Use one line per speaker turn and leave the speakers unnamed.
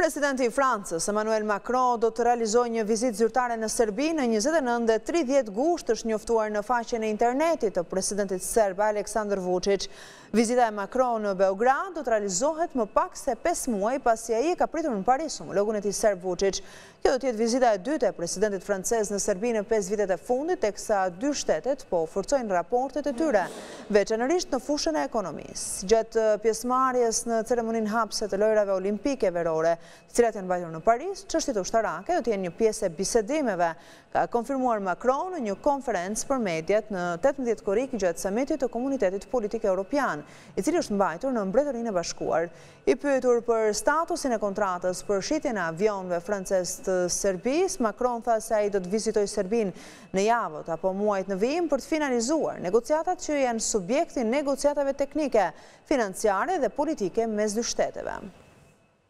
Presidenti i Francës, Emmanuel Macron, do të realizojë një vizitë zyrtare në Serbi në 29 dhe 30 gusht, është njoftuar në faqen e internetit të presidentit serb Aleksandar Vučić. Vizita e Macron në Beograd do të realizohet më pak se 5 muaj pasi ai ka pritur në Paris homologun e tij serb Vučić. Kjo do të jetë vizita e dytë e presidentit francez në Serbi në 5 vitet e fundit, teksa dy shtetet po forcojnë raportet e tyre, veçanërisht në fushën e ekonomisë. Gjatë pjesëmarrjes në ceremoninë hapse të lojrave olimpike verore, të cilat janë mbajtur në Paris, çështjet ushtarake do të jenë një pjesë e bisedimeve, ka konfirmuar Macron në një konferencë për mediat në 18 korrik gjatë samitit të Komunitetit Politik Evropian, i cili është mbajtur në Mbretërinë e Bashkuar. I pyetur për statusin e kontratës për shitjen e avionëve francez të Serbisë, Macron tha se ai do të vizitojë Serbinë në javët apo muajt në vijim për të finalizuar negociatat që janë subjekti negociatave teknike, financiare dhe politike mes dy shteteve.